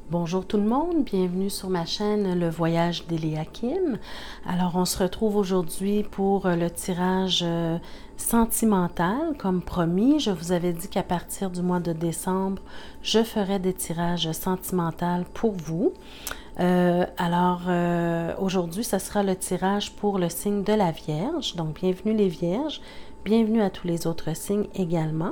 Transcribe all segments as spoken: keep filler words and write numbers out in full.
Bonjour tout le monde, bienvenue sur ma chaîne Le Voyage d'Eliakim. Alors on se retrouve aujourd'hui pour le tirage sentimental. Comme promis, je vous avais dit qu'à partir du mois de décembre, je ferai des tirages sentimentaux pour vous. Euh, alors euh, aujourd'hui, ce sera le tirage pour le signe de la Vierge. Donc bienvenue les Vierges, bienvenue à tous les autres signes également.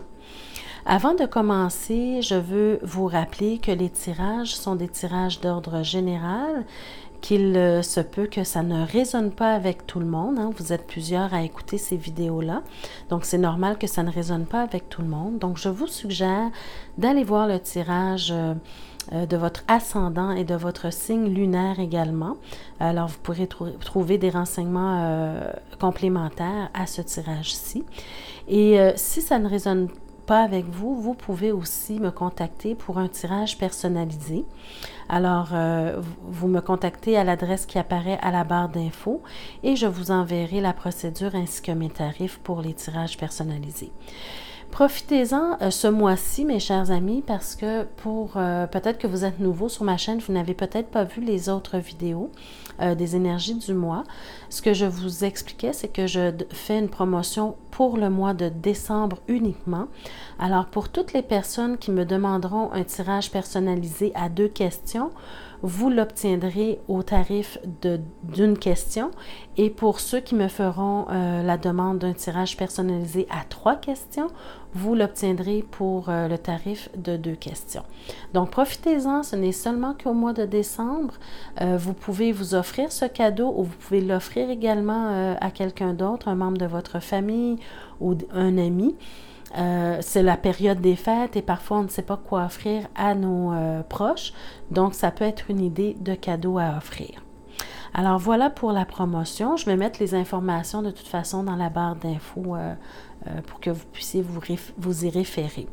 Avant de commencer, je veux vous rappeler que les tirages sont des tirages d'ordre général, qu'il se peut que ça ne résonne pas avec tout le monde. Hein. Vous êtes plusieurs à écouter ces vidéos-là, donc c'est normal que ça ne résonne pas avec tout le monde. Donc je vous suggère d'aller voir le tirage euh, de votre ascendant et de votre signe lunaire également. Alors vous pourrez tr trouver des renseignements euh, complémentaires à ce tirage-ci. Et euh, si ça ne résonne pas, pas avec vous, vous pouvez aussi me contacter pour un tirage personnalisé. Alors, euh, vous me contactez à l'adresse qui apparaît à la barre d'infos et je vous enverrai la procédure ainsi que mes tarifs pour les tirages personnalisés. Profitez-en euh, ce mois-ci, mes chers amis, parce que pour euh, peut-être que vous êtes nouveau sur ma chaîne, vous n'avez peut-être pas vu les autres vidéos euh, des énergies du mois. Ce que je vous expliquais, c'est que je fais une promotion pour le mois de décembre uniquement. Alors, pour toutes les personnes qui me demanderont un tirage personnalisé à deux questions, vous l'obtiendrez au tarif d'une question. Et pour ceux qui me feront euh, la demande d'un tirage personnalisé à trois questions, vous l'obtiendrez pour euh, le tarif de deux questions. Donc, profitez-en, ce n'est seulement qu'au mois de décembre. Euh, vous pouvez vous offrir ce cadeau ou vous pouvez l'offrir également euh, à quelqu'un d'autre, un membre de votre famille ou un ami. Euh, c'est la période des fêtes et parfois on ne sait pas quoi offrir à nos euh, proches, donc ça peut être une idée de cadeau à offrir. Alors voilà pour la promotion, je vais mettre les informations de toute façon dans la barre d'infos euh, euh, pour que vous puissiez vous, vous y référer.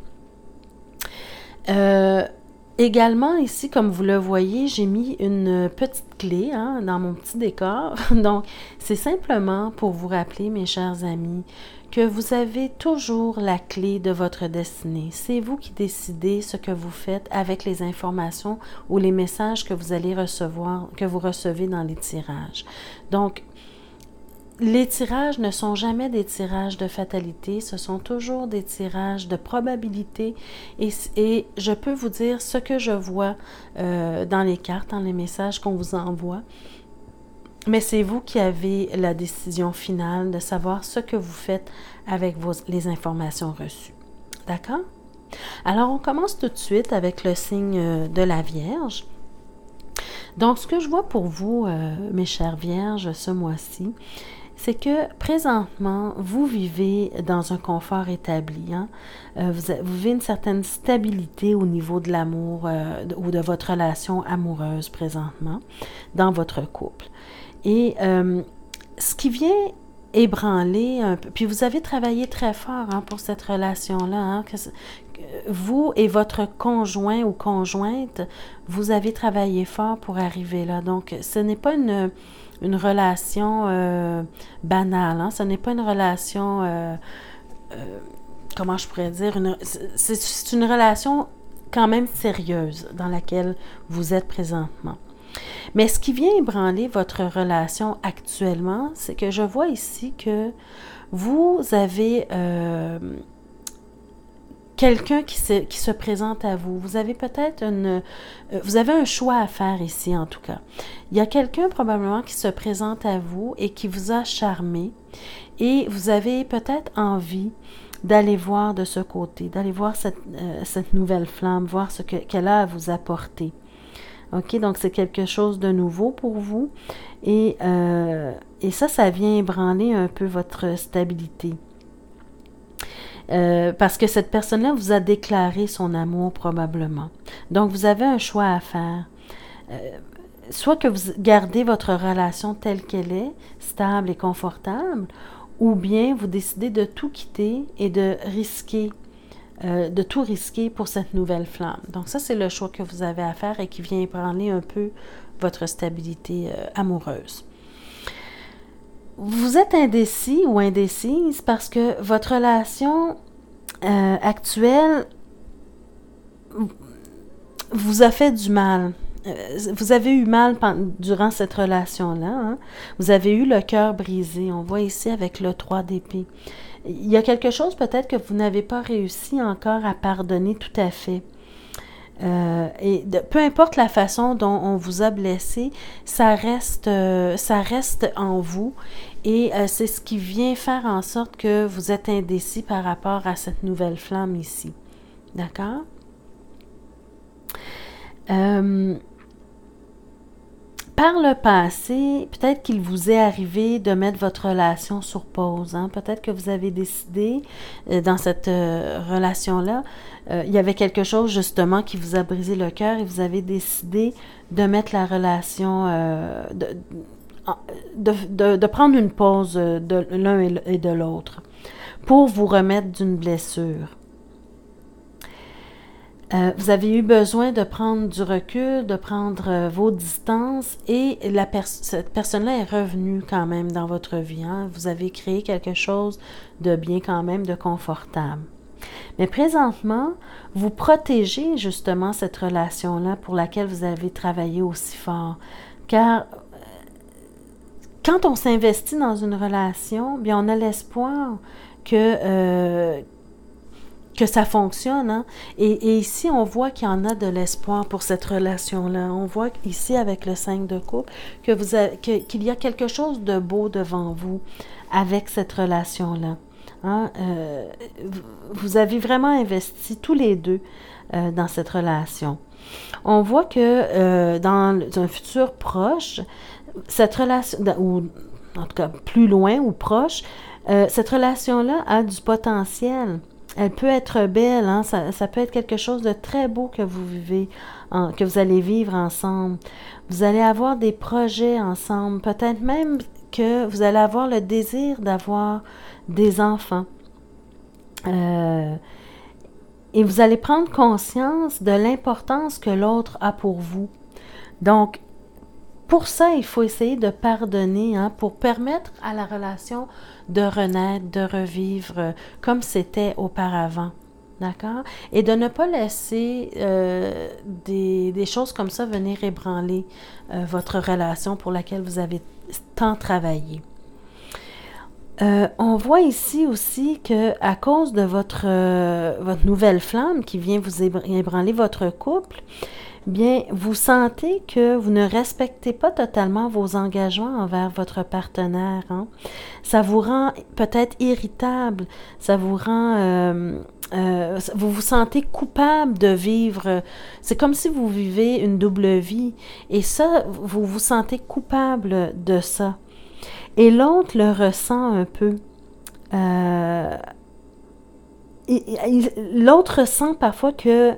Euh, Également, ici, comme vous le voyez, j'ai mis une petite clé hein, dans mon petit décor. Donc, c'est simplement pour vous rappeler, mes chers amis, que vous avez toujours la clé de votre destinée. C'est vous qui décidez ce que vous faites avec les informations ou les messages que vous allez recevoir, que vous recevez dans les tirages. Donc, les tirages ne sont jamais des tirages de fatalité, ce sont toujours des tirages de probabilité et, et je peux vous dire ce que je vois euh, dans les cartes, dans les messages qu'on vous envoie. Mais c'est vous qui avez la décision finale de savoir ce que vous faites avec vos, les informations reçues. D'accord? Alors, on commence tout de suite avec le signe de la Vierge. Donc, ce que je vois pour vous, euh, mes chères Vierges, ce mois-ci, c'est que présentement, vous vivez dans un confort établi. Hein? Euh, vous, vous vivez une certaine stabilité au niveau de l'amour euh, ou de votre relation amoureuse présentement dans votre couple. Et euh, ce qui vient ébranler un peu, puis vous avez travaillé très fort hein, pour cette relation-là, hein, que, que vous et votre conjoint ou conjointe, vous avez travaillé fort pour arriver là. Donc, ce n'est pas une... une relation euh, banale, hein? Ce n'est pas une relation, euh, euh, comment je pourrais dire, c'est une relation quand même sérieuse dans laquelle vous êtes présentement. Mais ce qui vient ébranler votre relation actuellement, c'est que je vois ici que vous avez euh, quelqu'un qui se, qui se présente à vous. Vous avez peut-être une... Euh, vous avez un choix à faire ici, en tout cas. Il y a quelqu'un probablement qui se présente à vous et qui vous a charmé. Et vous avez peut-être envie d'aller voir de ce côté, d'aller voir cette, euh, cette nouvelle flamme, voir ce qu'elle que, a à vous apporter. OK? Donc, c'est quelque chose de nouveau pour vous. Et, euh, et ça, ça vient ébranler un peu votre stabilité. Euh, parce que cette personne-là vous a déclaré son amour probablement. Donc, vous avez un choix à faire. Euh, soit que vous gardez votre relation telle qu'elle est, stable et confortable, ou bien vous décidez de tout quitter et de risquer, euh, de tout risquer pour cette nouvelle flamme. Donc, ça, c'est le choix que vous avez à faire et qui vient ébranler un peu votre stabilité euh, amoureuse. Vous êtes indécis ou indécise parce que votre relation euh, actuelle, vous a fait du mal. Vous avez eu mal durant cette relation-là. Hein? Vous avez eu le cœur brisé. On voit ici avec le trois d'épée. Il y a quelque chose peut-être que vous n'avez pas réussi encore à pardonner tout à fait. Euh, et de, peu importe la façon dont on vous a blessé, ça reste, euh, ça reste en vous et euh, c'est ce qui vient faire en sorte que vous êtes indécis par rapport à cette nouvelle flamme ici. D'accord? Euh, Par le passé, peut-être qu'il vous est arrivé de mettre votre relation sur pause. Hein? Peut-être que vous avez décidé, euh, dans cette euh, relation-là, euh, il y avait quelque chose justement qui vous a brisé le cœur et vous avez décidé de mettre la relation, euh, de, de, de, de prendre une pause de l'un et de l'autre pour vous remettre d'une blessure. Euh, vous avez eu besoin de prendre du recul, de prendre euh, vos distances et la pers cette personne-là est revenue quand même dans votre vie. Hein? Vous avez créé quelque chose de bien quand même, de confortable. Mais présentement, vous protégez justement cette relation-là pour laquelle vous avez travaillé aussi fort. Car quand on s'investit dans une relation, bien on a l'espoir que... Euh, que ça fonctionne. Hein? Et, et ici, on voit qu'il y en a de l'espoir pour cette relation-là. On voit ici, avec le cinq de coupe, que vous avez, que, qu'il y a quelque chose de beau devant vous avec cette relation-là. Hein? Euh, vous avez vraiment investi tous les deux euh, dans cette relation. On voit que euh, dans un futur proche, cette relation, ou en tout cas plus loin ou proche, euh, cette relation-là a du potentiel. Elle peut être belle, hein? ça, ça peut être quelque chose de très beau que vous vivez, en, que vous allez vivre ensemble. Vous allez avoir des projets ensemble, peut-être même que vous allez avoir le désir d'avoir des enfants. Euh, et vous allez prendre conscience de l'importance que l'autre a pour vous. Donc, pour ça, il faut essayer de pardonner, hein, pour permettre à la relation de renaître, de revivre comme c'était auparavant. D'accord? Et de ne pas laisser euh, des, des choses comme ça venir ébranler euh, votre relation pour laquelle vous avez tant travaillé. Euh, on voit ici aussi que à cause de votre, euh, votre nouvelle flamme qui vient vous ébranler votre couple, bien, vous sentez que vous ne respectez pas totalement vos engagements envers votre partenaire. Hein? Ça vous rend peut-être irritable, ça vous rend... Euh, euh, vous vous sentez coupable de vivre. C'est comme si vous vivez une double vie. Et ça, vous vous sentez coupable de ça. Et l'autre le ressent un peu. Euh, l'autre ressent parfois que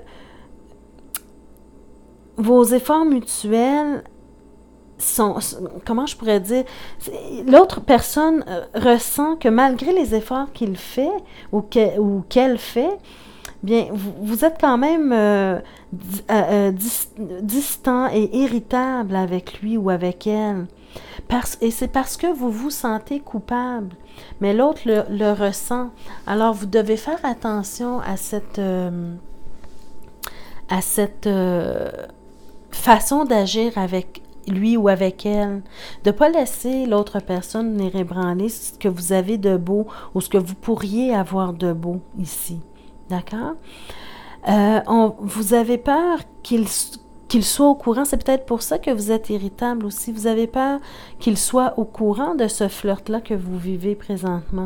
vos efforts mutuels sont, comment je pourrais dire, l'autre personne ressent que malgré les efforts qu'il fait ou que, ou qu'elle fait, bien, vous, vous êtes quand même euh, euh, dis, distant et irritable avec lui ou avec elle. Parce, et c'est parce que vous vous sentez coupable, mais l'autre le, le ressent. Alors, vous devez faire attention à cette, euh, à cette euh, façon d'agir avec lui ou avec elle, de ne pas laisser l'autre personne venir ébranler ce que vous avez de beau ou ce que vous pourriez avoir de beau ici. D'accord? Euh, on, vous avez peur qu'il qu'il soit au courant, c'est peut-être pour ça que vous êtes irritable aussi. Vous avez peur qu'il soit au courant de ce flirt-là que vous vivez présentement.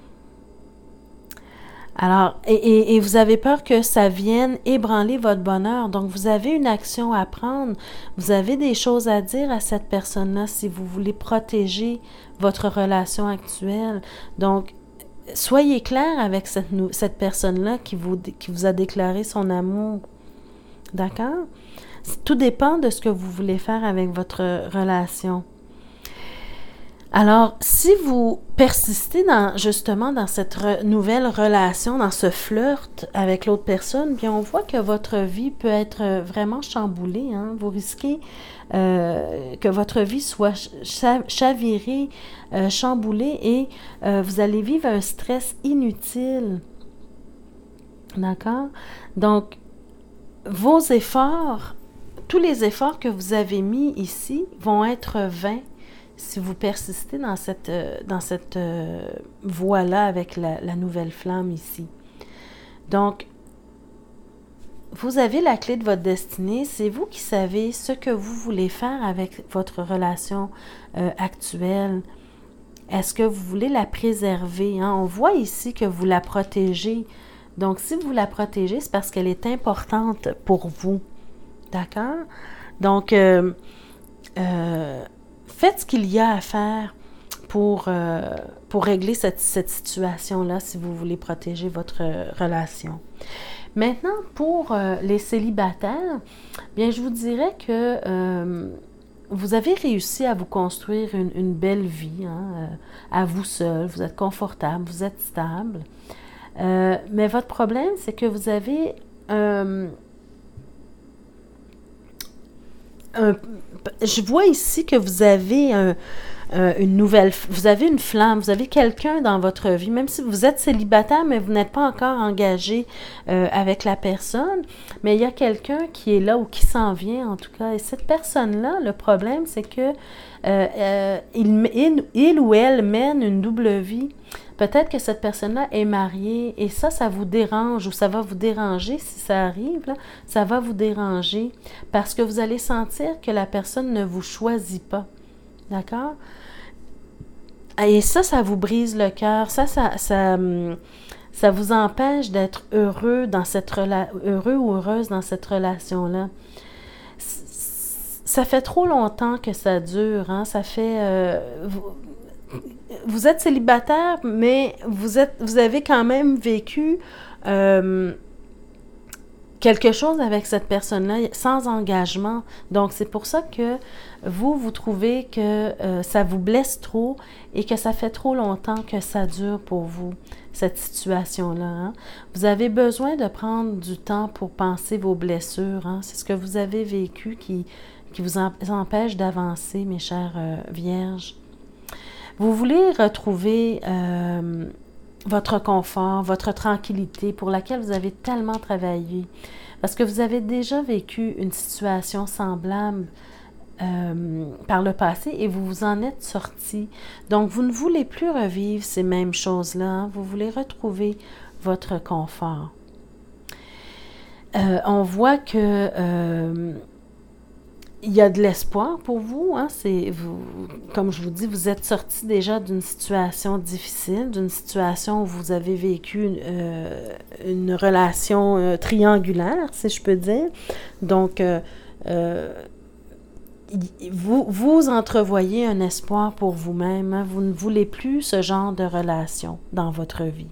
Alors, et, et, et vous avez peur que ça vienne ébranler votre bonheur. Donc, vous avez une action à prendre. Vous avez des choses à dire à cette personne-là si vous voulez protéger votre relation actuelle. Donc, soyez clair avec cette, cette personne-là qui vous, qui vous a déclaré son amour. D'accord? Tout dépend de ce que vous voulez faire avec votre relation. Alors, si vous persistez dans, justement dans cette re, nouvelle relation, dans ce flirt avec l'autre personne, bien on voit que votre vie peut être vraiment chamboulée. Hein? Vous risquez euh, que votre vie soit chavirée, euh, chamboulée et euh, vous allez vivre un stress inutile. D'accord? Donc, vos efforts, tous les efforts que vous avez mis ici vont être vains si vous persistez dans cette, dans cette euh, voie-là avec la, la nouvelle flamme ici. Donc, vous avez la clé de votre destinée, c'est vous qui savez ce que vous voulez faire avec votre relation euh, actuelle. Est-ce que vous voulez la préserver? Hein? On voit ici que vous la protégez. Donc, si vous la protégez, c'est parce qu'elle est importante pour vous. D'accord? Donc, euh, euh, faites ce qu'il y a à faire pour, euh, pour régler cette, cette situation-là si vous voulez protéger votre euh, relation. Maintenant, pour euh, les célibataires, bien, je vous dirais que euh, vous avez réussi à vous construire une, une belle vie, hein, euh, à vous seul, vous êtes confortable, vous êtes stable. Euh, mais votre problème, c'est que vous avez euh, un, je vois ici que vous avez un, euh, une nouvelle, vous avez une flamme, vous avez quelqu'un dans votre vie, même si vous êtes célibataire, mais vous n'êtes pas encore engagé euh, avec la personne, mais il y a quelqu'un qui est là ou qui s'en vient en tout cas, et cette personne-là, le problème, c'est que euh, euh, il, il, il ou elle mène une double vie. Peut-être que cette personne-là est mariée et ça, ça vous dérange ou ça va vous déranger si ça arrive, là, ça va vous déranger parce que vous allez sentir que la personne ne vous choisit pas. D'accord? Et ça, ça vous brise le cœur. Ça, ça, ça, ça vous empêche d'être heureux dans cette rela- heureux ou heureuse dans cette relation-là. Ça fait trop longtemps que ça dure. Hein? Ça fait... Euh, vous, vous êtes célibataire, mais vous, êtes, vous avez quand même vécu euh, quelque chose avec cette personne-là sans engagement. Donc, c'est pour ça que vous, vous trouvez que euh, ça vous blesse trop et que ça fait trop longtemps que ça dure pour vous, cette situation-là. Hein? Vous avez besoin de prendre du temps pour penser vos blessures. Hein? C'est ce que vous avez vécu qui, qui vous empêche d'avancer, mes chères euh, vierges. Vous voulez retrouver euh, votre confort, votre tranquillité pour laquelle vous avez tellement travaillé. Parce que vous avez déjà vécu une situation semblable euh, par le passé et vous vous en êtes sorti. Donc, vous ne voulez plus revivre ces mêmes choses-là. Hein? Vous voulez retrouver votre confort. Euh, on voit que... Euh, il y a de l'espoir pour vous, hein? C'est vous, comme je vous dis, vous êtes sorti déjà d'une situation difficile, d'une situation où vous avez vécu une, euh, une relation euh, triangulaire, si je peux dire. Donc, euh, euh, vous, vous entrevoyez un espoir pour vous-même. Hein? Vous ne voulez plus ce genre de relation dans votre vie.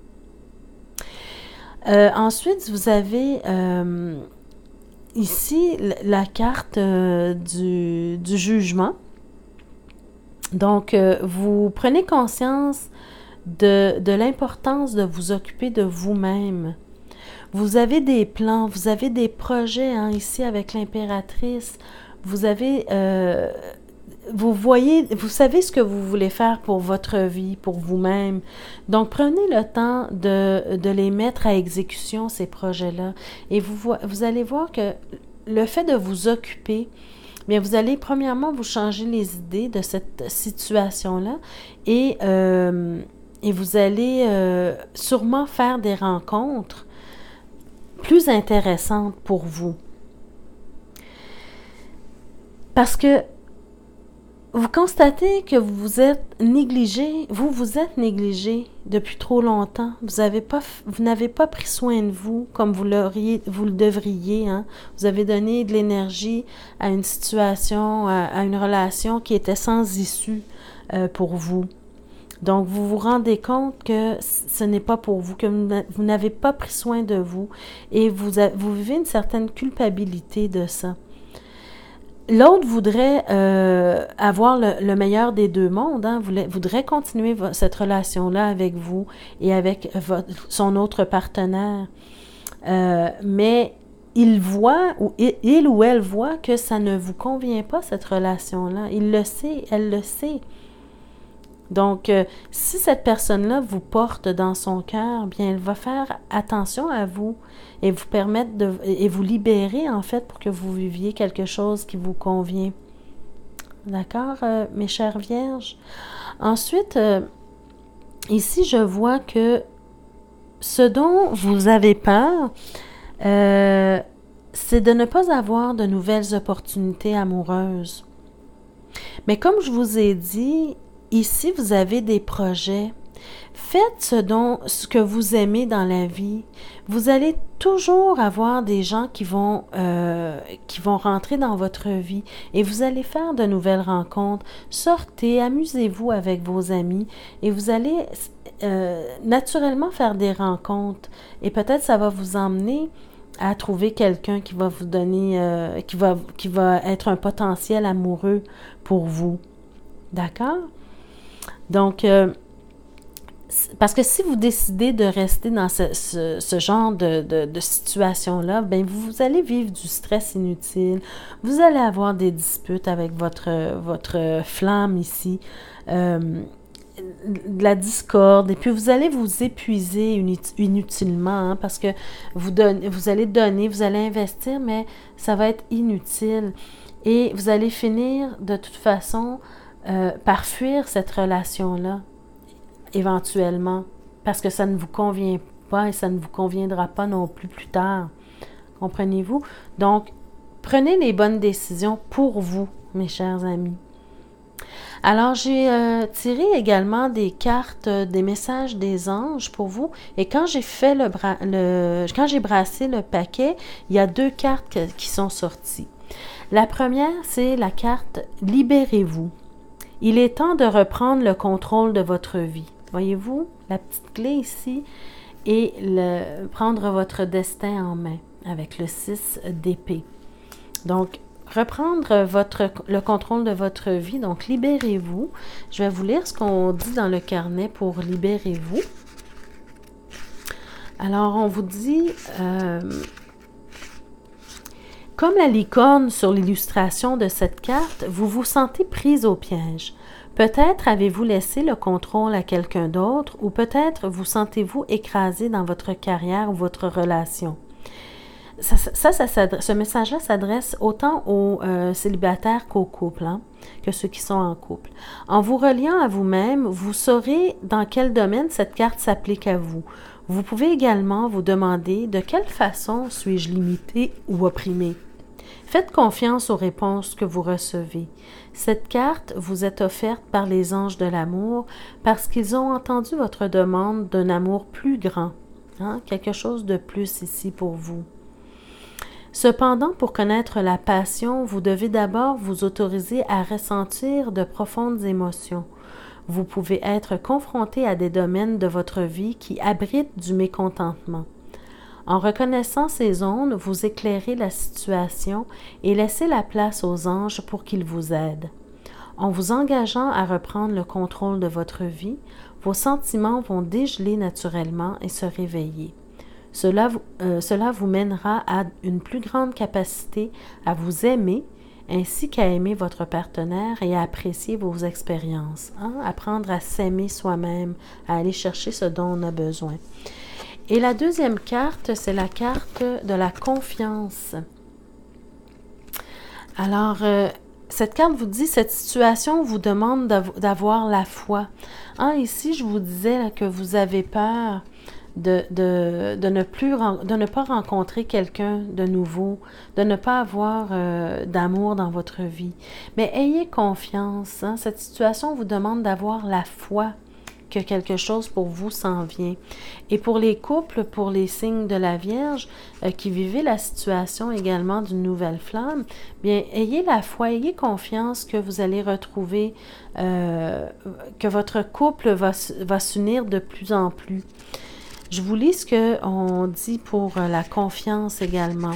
Euh, ensuite, vous avez... Euh, Ici, la carte euh, du, du jugement. Donc, euh, vous prenez conscience de, de l'importance de vous occuper de vous-même. Vous avez des plans, vous avez des projets, hein, ici avec l'impératrice. Vous avez... Euh, vous voyez, vous savez ce que vous voulez faire pour votre vie, pour vous-même. Donc, prenez le temps de, de les mettre à exécution, ces projets-là. Et vous, vous allez voir que le fait de vous occuper, bien, vous allez premièrement vous changer les idées de cette situation-là et, euh, et vous allez euh, sûrement faire des rencontres plus intéressantes pour vous. Parce que vous constatez que vous vous êtes négligé, vous vous êtes négligé depuis trop longtemps. Vous avez pas, vous n'avez pas pris soin de vous comme vous l'auriez, vous le devriez. Hein? Vous avez donné de l'énergie à une situation, à, à une relation qui était sans issue euh, pour vous. Donc, vous vous rendez compte que ce n'est pas pour vous, que vous n'avez pas pris soin de vous et vous, a, vous vivez une certaine culpabilité de ça. L'autre voudrait euh, avoir le, le meilleur des deux mondes, hein, voulait, voudrait continuer cette relation-là avec vous et avec votre, son autre partenaire. Euh, mais il voit, ou il, il ou elle voit que ça ne vous convient pas, cette relation-là. Il le sait, elle le sait. Donc, euh, si cette personne-là vous porte dans son cœur, bien, elle va faire attention à vous et vous permettre de et vous libérer, en fait, pour que vous viviez quelque chose qui vous convient. D'accord, euh, mes chères vierges? Ensuite, euh, ici, je vois que ce dont vous avez peur, euh, c'est de ne pas avoir de nouvelles opportunités amoureuses. Mais comme je vous ai dit, ici, vous avez des projets. Faites ce dont, ce que vous aimez dans la vie. Vous allez toujours avoir des gens qui vont, euh, qui vont rentrer dans votre vie et vous allez faire de nouvelles rencontres. Sortez, amusez-vous avec vos amis et vous allez euh, naturellement faire des rencontres. Et peut-être ça va vous emmener à trouver quelqu'un qui va vous donner, euh, qui va, qui va être un potentiel amoureux pour vous. D'accord? Donc, euh, parce que si vous décidez de rester dans ce, ce, ce genre de, de, de situation-là, bien, vous, vous allez vivre du stress inutile, vous allez avoir des disputes avec votre, votre flamme ici, euh, de la discorde, et puis vous allez vous épuiser inutilement, hein, parce que vous, donnez, vous allez donner, vous allez investir, mais ça va être inutile. Et vous allez finir de toute façon euh, par fuir cette relation-là, éventuellement, parce que ça ne vous convient pas et ça ne vous conviendra pas non plus plus tard. Comprenez-vous? Donc, prenez les bonnes décisions pour vous, mes chers amis. Alors, j'ai euh, tiré également des cartes, euh, des messages des anges pour vous. Et quand j'ai fait le, bra le quand j'ai brassé le paquet, il y a deux cartes que, qui sont sorties. La première, c'est la carte « Libérez-vous ». Il est temps de reprendre le contrôle de votre vie. Voyez-vous, la petite clé ici, et le, prendre votre destin en main avec le six d'épée. Donc, reprendre votre, le contrôle de votre vie. Donc, libérez-vous. Je vais vous lire ce qu'on dit dans le carnet pour libérez-vous. Alors, on vous dit... Euh, Comme la licorne sur l'illustration de cette carte, vous vous sentez prise au piège. Peut-être avez-vous laissé le contrôle à quelqu'un d'autre ou peut-être vous sentez-vous écrasé dans votre carrière ou votre relation. Ça, ça, ça, ça ce message-là s'adresse autant aux euh, célibataires qu'aux couples, hein, que ceux qui sont en couple. En vous reliant à vous-même, vous saurez dans quel domaine cette carte s'applique à vous. Vous pouvez également vous demander de quelle façon suis-je limité ou opprimé. Faites confiance aux réponses que vous recevez. Cette carte vous est offerte par les anges de l'amour parce qu'ils ont entendu votre demande d'un amour plus grand, hein, quelque chose de plus ici pour vous. Cependant, pour connaître la passion, vous devez d'abord vous autoriser à ressentir de profondes émotions. Vous pouvez être confronté à des domaines de votre vie qui abritent du mécontentement. En reconnaissant ces ondes, vous éclairez la situation et laissez la place aux anges pour qu'ils vous aident. En vous engageant à reprendre le contrôle de votre vie, vos sentiments vont dégeler naturellement et se réveiller. Cela, euh, cela vous mènera à une plus grande capacité à vous aimer ainsi qu'à aimer votre partenaire et à apprécier vos expériences. Hein? Apprendre à s'aimer soi-même, à aller chercher ce dont on a besoin. Et la deuxième carte, c'est la carte de la confiance. Alors, euh, cette carte vous dit, cette situation vous demande d'avoir la foi. Hein, ici, je vous disais là, que vous avez peur de, de, de, ne plus, de ne pas rencontrer quelqu'un de nouveau, de ne pas avoir euh, d'amour dans votre vie. Mais ayez confiance. Hein, cette situation vous demande d'avoir la foi que quelque chose pour vous s'en vient. Et pour les couples, pour les signes de la Vierge euh, qui vivez la situation également d'une nouvelle flamme, bien, ayez la foi, ayez confiance que vous allez retrouver, euh, que votre couple va, va s'unir de plus en plus. Je vous lis ce qu'on dit pour la confiance également.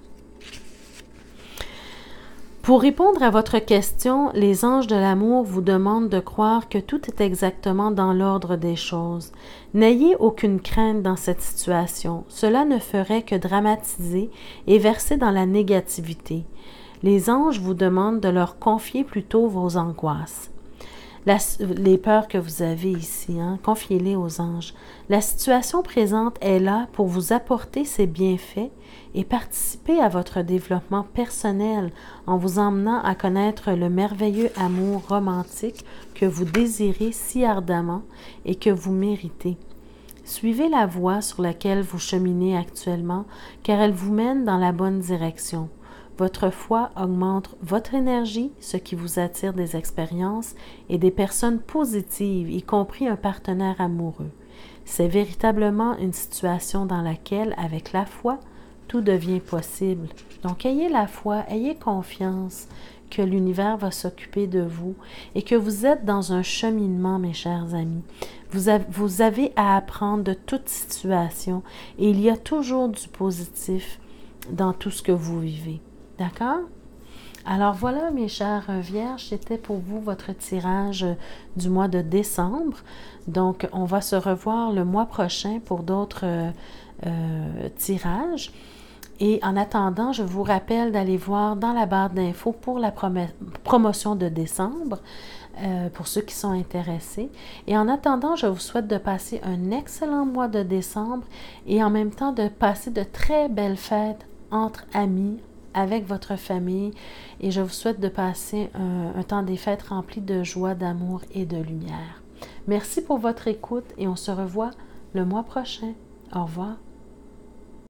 Pour répondre à votre question, les anges de l'amour vous demandent de croire que tout est exactement dans l'ordre des choses. N'ayez aucune crainte dans cette situation. Cela ne ferait que dramatiser et verser dans la négativité. Les anges vous demandent de leur confier plutôt vos angoisses. La, les peurs que vous avez ici, hein, confiez-les aux anges. La situation présente est là pour vous apporter ses bienfaits et participer à votre développement personnel en vous emmenant à connaître le merveilleux amour romantique que vous désirez si ardemment et que vous méritez. Suivez la voie sur laquelle vous cheminez actuellement, car elle vous mène dans la bonne direction. Votre foi augmente votre énergie, ce qui vous attire des expériences et des personnes positives, y compris un partenaire amoureux. C'est véritablement une situation dans laquelle, avec la foi, tout devient possible. Donc, ayez la foi, ayez confiance que l'univers va s'occuper de vous et que vous êtes dans un cheminement, mes chers amis. Vous avez, vous avez à apprendre de toute situation et il y a toujours du positif dans tout ce que vous vivez. D'accord? Alors voilà, mes chers vierges, c'était pour vous votre tirage du mois de décembre. Donc, on va se revoir le mois prochain pour d'autres euh, euh, tirages. Et en attendant, je vous rappelle d'aller voir dans la barre d'infos pour la prom- promotion de décembre, euh, pour ceux qui sont intéressés. Et en attendant, je vous souhaite de passer un excellent mois de décembre et en même temps de passer de très belles fêtes entre amis, avec votre famille. Et je vous souhaite de passer un, un temps des fêtes rempli de joie, d'amour et de lumière. Merci pour votre écoute et on se revoit le mois prochain. Au revoir.